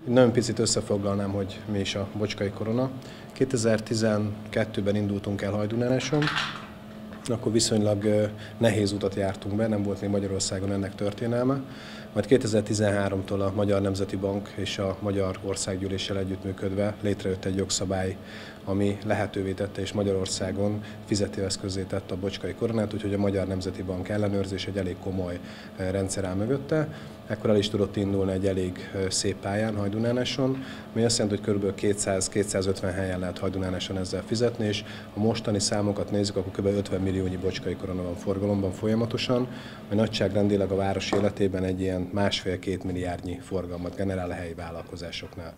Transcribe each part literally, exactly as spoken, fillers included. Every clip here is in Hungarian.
Nagyon picit összefoglalnám, hogy mi is a Bocskai Korona. kétezer-tizenkettőben indultunk el Hajdunáráson, akkor viszonylag nehéz utat jártunk be, nem volt még Magyarországon ennek történelme. Majd kétezer-tizenháromtól a Magyar Nemzeti Bank és a Magyar Országgyűléssel együttműködve létrejött egy jogszabály, ami lehetővé tette és Magyarországon fizetőeszközzé tette a Bocskai Koronát, úgyhogy a Magyar Nemzeti Bank ellenőrzés egy elég komoly rendszer áll mögötte. Ekkor el is tudott indulni egy elég szép pályán Hajdunáráson, ami azt jelenti, hogy kb. kétszáz-kétszázötven helyen lehet Hajdunáráson ezzel fizetni, és a mostani számokat nézzük, akkor kb. ötven milliónyi Bocskai Korona van forgalomban folyamatosan, ami nagyságrendileg a város életében egy ilyen másfél-két milliárdnyi forgalmat generál a helyi vállalkozásoknál.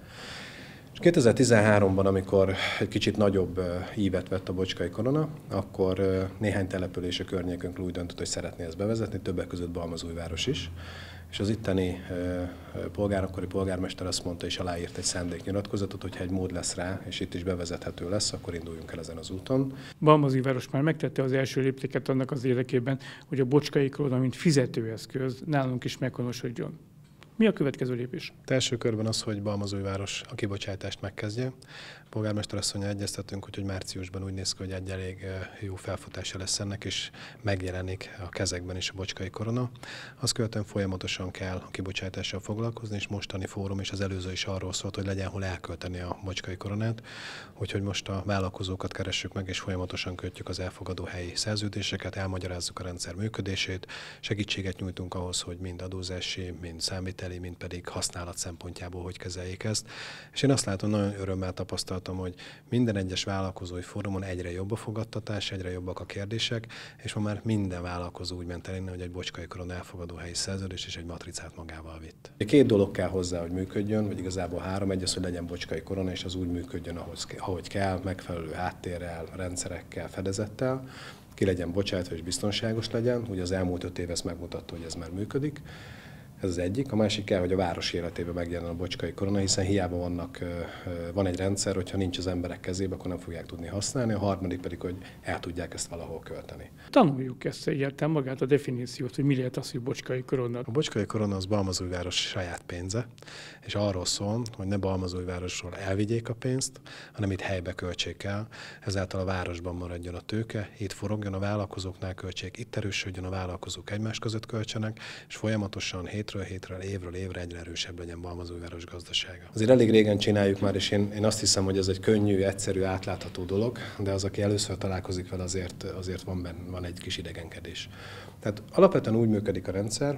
És kétezer-tizenháromban, amikor egy kicsit nagyobb ívet vett a Bocskai Korona, akkor néhány település a környékünkről úgy döntött, hogy szeretné ezt bevezetni, többek között Balmazújváros is. És az itteni polgár, akkori polgármester azt mondta, és aláírt egy szándéknyilatkozatot, hogy ha egy mód lesz rá, és itt is bevezethető lesz, akkor induljunk el ezen az úton. Balmazújváros már megtette az első léptéket annak az érdekében, hogy a Bocskai Korona, mint fizetőeszköz nálunk is meghonosodjon. Mi a következő lépés? A első körben az, hogy Balmazújváros a kibocsátást megkezdje. A polgármester asszonnyal egyeztetünk, hogy márciusban úgy néz ki, hogy egy elég jó felfutása lesz ennek, és megjelenik a kezekben is a Bocskai Korona. Azt követően folyamatosan kell a kibocsátással foglalkozni, és mostani fórum és az előző is arról szólt, hogy legyen hol elkölteni a Bocskai Koronát. Úgyhogy most a vállalkozókat keressük meg, és folyamatosan kötjük az elfogadó helyi szerződéseket, elmagyarázzuk a rendszer működését, segítséget nyújtunk ahhoz, hogy mind adózási, mind számviteli, mind pedig használat szempontjából hogy kezeljék ezt. És én azt látom, nagyon örömmel tapasztaltam, hogy minden egyes vállalkozói fórumon egyre jobb a fogadtatás, egyre jobbak a kérdések, és ma már minden vállalkozó úgy ment el innen, hogy egy Bocskai Korona elfogadó helyi szerződés és egy matricát magával vitt. Két dolog kell hozzá, hogy működjön, vagy igazából három. Egy az, hogy legyen Bocskai Korona, és az úgy működjön, ahhoz, ahogy kell, megfelelő háttérrel, rendszerekkel, fedezettel. Ki legyen bocsátva és biztonságos legyen. Ugye az elmúlt öt év ezt megmutatta, hogy ez már működik. Ez az egyik. A másik kell, hogy a város életében megjelenne a Bocskai Korona, hiszen hiába vannak, van egy rendszer, hogyha nincs az emberek kezébe, akkor nem fogják tudni használni. A harmadik pedig, hogy el tudják ezt valahol költeni. Tanuljuk ezt egyáltalán magát a definíciót, hogy mi lehet az, hogy Bocskai Korona. A Bocskai Korona az Balmazújváros saját pénze, és arról szól, hogy ne Balmazújvárosról elvigyék a pénzt, hanem itt helybe költsék el, ezáltal a városban maradjon a tőke, itt forogjon, a vállalkozóknál költsék, itt erősödjön, a vállalkozók egymás között költsenek, és folyamatosan hétről hétről, évről évre egyre erősebb legyen Balmazújváros gazdasága. Azért elég régen csináljuk már, és én, én azt hiszem, hogy ez egy könnyű, egyszerű, átlátható dolog, de az, aki először találkozik vele, azért, azért van, benne, van egy kis idegenkedés. Tehát alapvetően úgy működik a rendszer,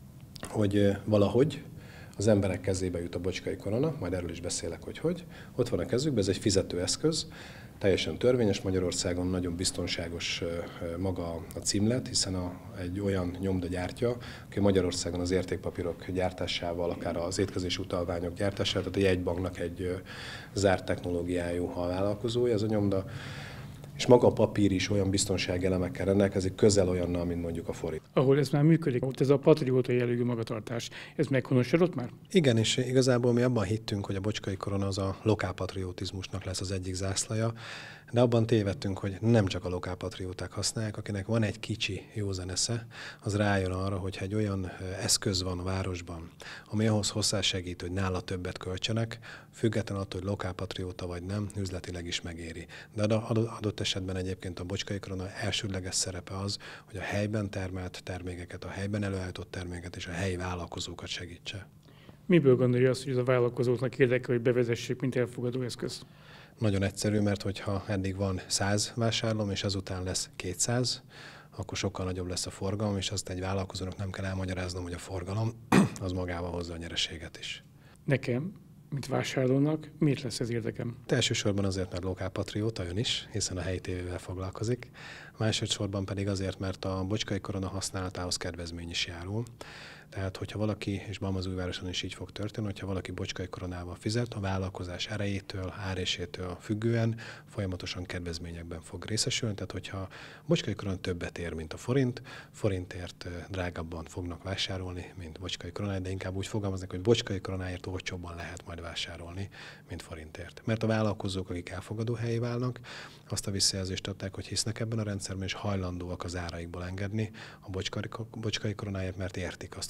hogy valahogy az emberek kezébe jut a Bocskai Korona, majd erről is beszélek, hogy hogy. Ott van a kezükben, ez egy fizetőeszköz, teljesen törvényes, Magyarországon nagyon biztonságos maga a címlet, hiszen a, egy olyan nyomda gyártja, aki Magyarországon az értékpapírok gyártásával, akár az étkezési utalványok gyártásával, tehát a jegybanknak egy zárt technológiájú alvállalkozója ez a nyomda, és maga a papír is olyan biztonsági elemekkel rendelkezik, közel olyannal, mint mondjuk a forint. Ahol ez már működik, ott ez a patrióta jellegű magatartás, ez meghonosodott már? Igen, és igazából mi abban hittünk, hogy a Bocskai Korona az a lokálpatriotizmusnak lesz az egyik zászlaja, de abban tévedtünk, hogy nem csak a lokálpatrióták használják, akinek van egy kicsi józan esze, az rájön arra, hogy egy olyan eszköz van a városban, ami ahhoz hozzásegít, hogy nála többet költsenek, függetlenül attól, hogy lokálpatrióta vagy nem, üzletileg is megéri. De adott esetben egyébként a Bocskai Korona elsődleges szerepe az, hogy a helyben termelt termékeket, a helyben előállított termékeket és a helyi vállalkozókat segítse. Miből gondolja azt, hogy ez a vállalkozóknak érdekel, hogy bevezessék, mint elfogadó eszköz? Nagyon egyszerű, mert hogyha eddig van száz vásárlóm, és azután lesz kétszáz, akkor sokkal nagyobb lesz a forgalom, és azt egy vállalkozónak nem kell elmagyaráznom, hogy a forgalom az magával hozza a nyereséget is. Nekem, mint vásárlónak, miért lesz ez érdekem? Elsősorban azért, mert lokálpatrióta ön is, hiszen a helyi tévével foglalkozik. Másodszorban pedig azért, mert a Bocskai Korona használatához kedvezmény is járul. Tehát, hogyha valaki, és Balmazújvároson is így fog történni, hogyha valaki Bocskai Koronával fizet, a vállalkozás erejétől, árésétől függően folyamatosan kedvezményekben fog részesülni. Tehát, hogyha Bocskai Korona többet ér, mint a forint, forintért drágábban fognak vásárolni, mint Bocskai Koronáért, de inkább úgy fogalmaznak, hogy Bocskai Koronáért olcsóbban lehet majd vásárolni, mint forintért. Mert a vállalkozók, akik elfogadó helyi válnak, azt a visszajelzést adták, hogy hisznek ebben a rendszerben, és hajlandóak az áraikból engedni a Bocskai, Bocskai Koronáért, mert értik azt, hogy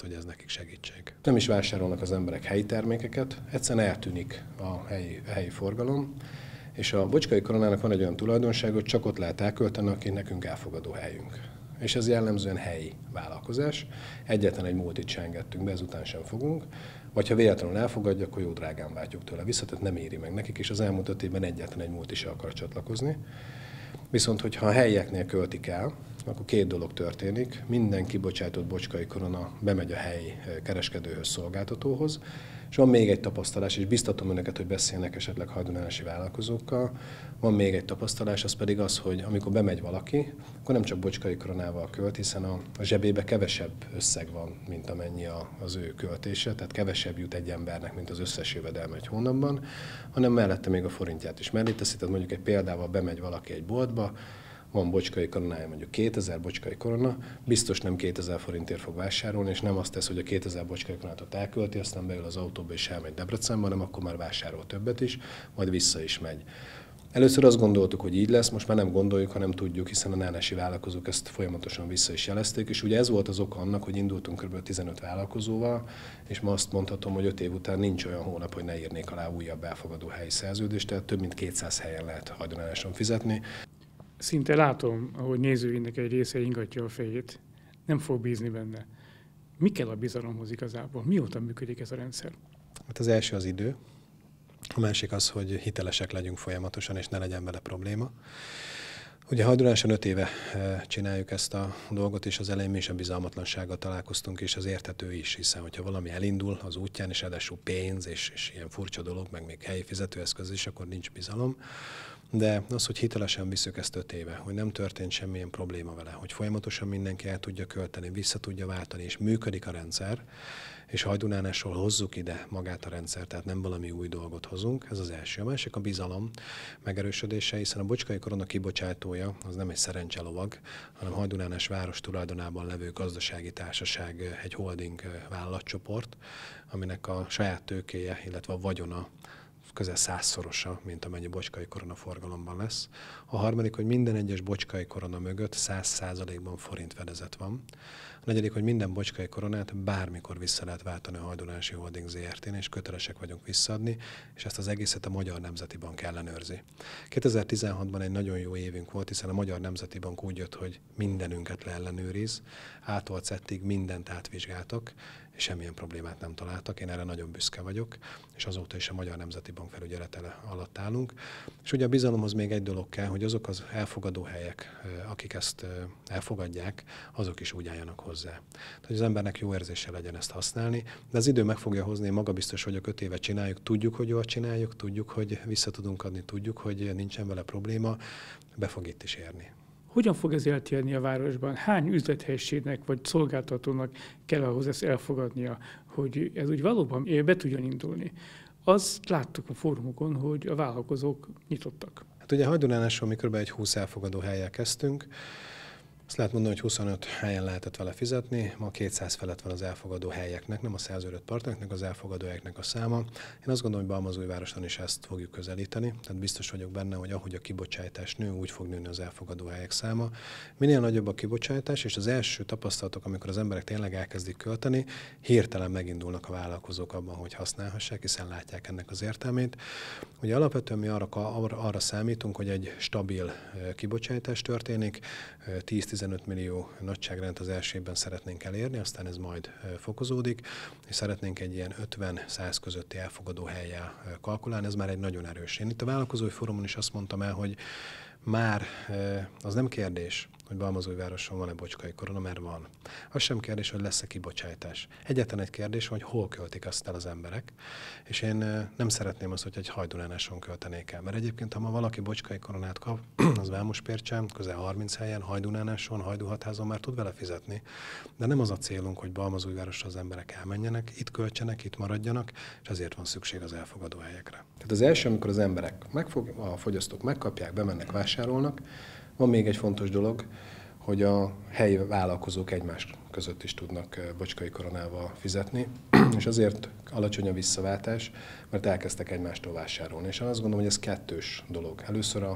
hogy ez nekik segítség. Nem is vásárolnak az emberek helyi termékeket, egyszerűen eltűnik a helyi, a helyi forgalom, és a Bocskai Koronának van egy olyan tulajdonság, hogy csak ott lehet elkölteni, aki nekünk elfogadó helyünk. És ez jellemzően helyi vállalkozás. Egyetlen egy multit se engedtünk be, ezután sem fogunk. Vagy ha véletlenül elfogadja, akkor jó drágán váltjuk tőle vissza, tehát nem éri meg nekik, és az elmúlt öt évben egyetlen egy multi se akar csatlakozni. Viszont, hogyha a helyieknél költik el, akkor két dolog történik. Minden kibocsátott Bocskai Korona bemegy a helyi kereskedőhöz, szolgáltatóhoz, és van még egy tapasztalás, és biztatom önöket, hogy beszélnek esetleg hajdunási vállalkozókkal. Van még egy tapasztalás, az pedig az, hogy amikor bemegy valaki, akkor nem csak Bocskai Koronával költ, hiszen a, a zsebébe kevesebb összeg van, mint amennyi a, az ő költése, tehát kevesebb jut egy embernek, mint az összes jövedelme egy hónapban, hanem mellette még a forintját is mellé teszi. Tehát mondjuk egy példával bemegy valaki egy boltba, van Bocskai Koronája, mondjuk kétezer Bocskai Korona, biztos nem kétezer forintért fog vásárolni, és nem azt tesz, hogy a kétezer Bocskai Koronát elkölti, aztán beül az autóba és elmegy Debrecenbe, hanem akkor már vásárol többet is, majd vissza is megy. Először azt gondoltuk, hogy így lesz, most már nem gondoljuk, hanem tudjuk, hiszen a nánesi vállalkozók ezt folyamatosan vissza is jelezték, és ugye ez volt az oka annak, hogy indultunk kb. tizenöt vállalkozóval, és ma azt mondhatom, hogy öt év után nincs olyan hónap, hogy ne írnék alá újabb elfogadó helyi szerződést, tehát több mint kétszáz helyen lehet hajdunáláson fizetni. Szinte látom, ahogy nézőinek egy része ingatja a fejét, nem fog bízni benne. Mi kell a bizalomhoz igazából? Mióta működik ez a rendszer? Hát az első az idő, a másik az, hogy hitelesek legyünk folyamatosan, és ne legyen vele probléma. Ugye hajdunáláson öt éve csináljuk ezt a dolgot, és az elején mi is a bizalmatlansággal találkoztunk, és az érthető is, hiszen hogyha valami elindul az útján, és ráadásul pénz, és, és ilyen furcsa dolog, meg még helyi fizetőeszköz is, akkor nincs bizalom. De az, hogy hitelesen visszük ezt öt éve, hogy nem történt semmilyen probléma vele, hogy folyamatosan mindenki el tudja költeni, vissza tudja váltani, és működik a rendszer, és hajdunálásról hozzuk ide magát a rendszer, tehát nem valami új dolgot hozunk, ez az első. A másik a bizalom megerősödése, hiszen a Bocskai Korona kibocsátója az nem egy szerencselovag, hanem Hajdunánás város tulajdonában levő gazdasági társaság, egy holding vállalatcsoport, aminek a saját tőkéje, illetve a vagyona közel százszorosa, mint amennyi Bocskai Korona forgalomban lesz. A harmadik, hogy minden egyes Bocskai Korona mögött száz százalékban forint fedezet van. A negyedik, hogy minden Bocskai Koronát bármikor vissza lehet váltani a Hajdunási Holding zé er té-n, és kötelesek vagyunk visszaadni, és ezt az egészet a Magyar Nemzeti Bank ellenőrzi. kétezer-tizenhatban egy nagyon jó évünk volt, hiszen a Magyar Nemzeti Bank úgy jött, hogy mindenünket leellenőriz, ától cettig mindent átvizsgáltak, és semmilyen problémát nem találtak. Én erre nagyon büszke vagyok, és azóta is a Magyar Nemzeti Bank felügyelete alatt állunk. És ugye a bizalomhoz még egy dolog kell, hogy azok az elfogadó helyek, akik ezt elfogadják, azok is úgy álljanak hozzá. Tehát, hogy az embernek jó érzése legyen ezt használni, de az idő meg fogja hozni, én maga biztos vagyok, öt éve csináljuk, tudjuk, hogy jól csináljuk, tudjuk, hogy vissza tudunk adni, tudjuk, hogy nincsen vele probléma, be fog itt is érni. Hogyan fog ez eltérni a városban? Hány üzlethelyiségnek vagy szolgáltatónak kell ahhoz ezt elfogadnia, hogy ez úgy valóban be tudjon indulni? Azt láttuk a fórumokon, hogy a vállalkozók nyitottak. Hát ugye Hajdunáláson mi kb. Egy húsz elfogadó hellyel kezdtünk. Azt lehet mondani, hogy huszonöt helyen lehetett vele fizetni, ma kétszáz felett van az elfogadó helyeknek, nem a szerződött partnereknek, az elfogadó helyeknek a száma. Én azt gondolom, hogy Balmazújvároson is ezt fogjuk közelíteni, tehát biztos vagyok benne, hogy ahogy a kibocsátás nő, úgy fog nőni az elfogadó helyek száma. Minél nagyobb a kibocsátás, és az első tapasztalatok, amikor az emberek tényleg elkezdik költeni, hirtelen megindulnak a vállalkozók abban, hogy használhassák, hiszen látják ennek az értelmét. Ugye alapvetően mi arra, arra, arra számítunk, hogy egy stabil kibocsátás történik, tíz-tizenöt millió nagyságrend az első évben szeretnénk elérni, aztán ez majd fokozódik, és szeretnénk egy ilyen ötven-száz közötti elfogadó hellyel kalkulálni, ez már egy nagyon erős. Én itt a vállalkozói fórumon is azt mondtam el, hogy már az nem kérdés, hogy Balmazújvároson van-e Bocskai Korona, mert van. Az sem kérdés, hogy lesz-e kibocsátás. Egyetlen egy kérdés, hogy hol költik azt el az emberek, és én nem szeretném azt, hogy egy Hajdunáláson költenék el. Mert egyébként, ha ma valaki Bocskai Koronát kap, az Vámospércsen, közel harminc helyen, Hajdunáláson, Hajdúhatházon már tud vele fizetni. De nem az a célunk, hogy Balmazújvárosra az emberek elmenjenek, itt költsenek, itt maradjanak, és ezért van szükség az elfogadó helyekre. Tehát az első, amikor az emberek megfog, a fogyasztók megkapják, bemennek, vásárolnak, van még egy fontos dolog, hogy a helyi vállalkozók egymás között is tudnak Bocskai Koronával fizetni, és azért alacsony a visszaváltás, mert elkezdtek egymástól vásárolni. És azt gondolom, hogy ez kettős dolog. Először a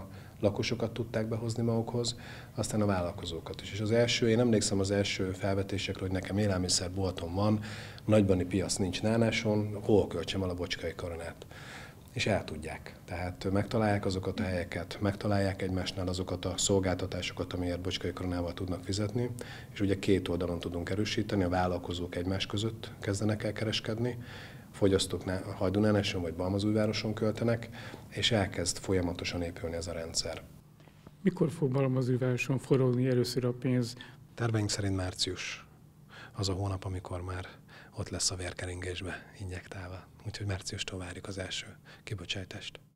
lakosokat tudták behozni magukhoz, aztán a vállalkozókat is. És az első, én emlékszem az első felvetésekre, hogy nekem élelmiszerboltom van, nagybani piac nincs Nánáson, hol költsem el a Bocskai Koronát. És el tudják. Tehát megtalálják azokat a helyeket, megtalálják egymásnál azokat a szolgáltatásokat, amiért Bocskai Koronával tudnak fizetni, és ugye két oldalon tudunk erősíteni, a vállalkozók egymás között kezdenek el kereskedni, fogyasztók Hajdúnánáson vagy Balmazújvároson költenek, és elkezd folyamatosan épülni ez a rendszer. Mikor fog Balmazújvároson forogni először a pénz? Terveink szerint március az a hónap, amikor már ott lesz a vérkeringésbe injektálva. Úgyhogy márciustól várjuk az első kibocsátást.